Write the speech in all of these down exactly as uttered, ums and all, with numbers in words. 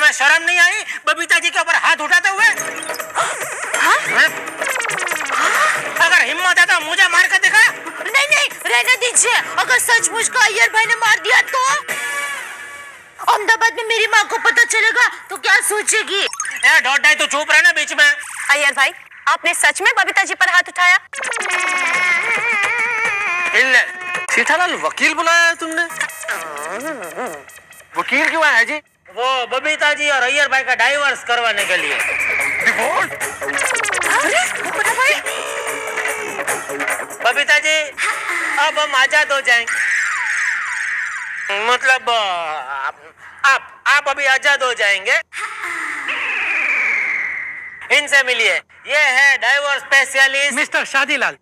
तुम्हें शर्म नहीं आई बबीता जी के ऊपर हाथ उठाते हुए? हाँ? अगर हिम्मत है तो मुझे मार कर दिखा। नहीं नहीं रहने दीजिए, अगर सचमुच को अय्यर भाई ने मार दिया तो अहमदाबाद में मेरी माँ को पता चलेगा तो क्या सोचेगी? ए ढोटाई तू चुप रहना बीच में। अय्यर भाई, आपने सच में बबीता जी पर हाथ उठाया? सीतालाल, वकील बुलाया है तुमने? वकील क्यों आया जी? वो बबीता जी और अय्यर भाई का डाइवोर्स करवाने के लिए। डिवोर्स? बबीता जी अब हम आजाद हो जाएंगे, मतलब आप आप अभी आजाद हो जाएंगे। इनसे मिलिए, ये है डाइवोर्स स्पेशलिस्ट मिस्टर शादीलाल।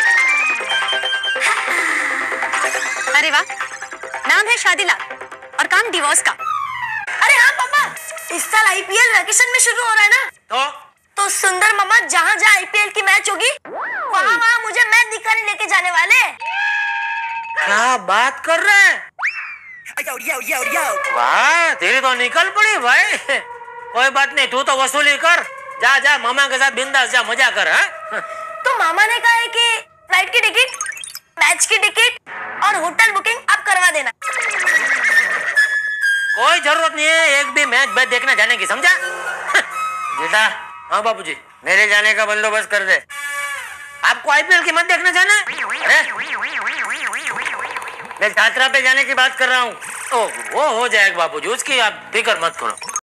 अरे वाह, नाम है शादीलाल और काम डिवोर्स का। अरे हाँ पापा, इस साल आईपीएल वैकेशन में शुरू हो रहा है ना, तो तो सुंदर मामा जहाँ जहाँ आईपीएल की मैच होगी वहाँ वहाँ मुझे मैच दिखाने लेके जाने वाले। क्या बात कर रहे हैं? वाह, तेरी तो निकल पड़ी भाई। कोई बात नहीं, तू तो वसूली कर, जा जा मामा के साथ बिंदास जा, मजा कर। हाँ? तो मामा ने कहा है कि फ्लाइट की टिकट, मैच की टिकट और होटल बुकिंग आप करवा देना। कोई जरूरत नहीं है एक भी मैच बैच देखने जाने की, समझा? बेटा, हाँ बाबूजी, मेरे जाने का बंदोबस्त कर दे। आपको आईपीएल की मैच देखने जाना है? अरे मैं यात्रा पे जाने की बात कर रहा हूँ। ओ, वो हो जाएगा बाबूजी, उसकी आप फिक्र मत करो।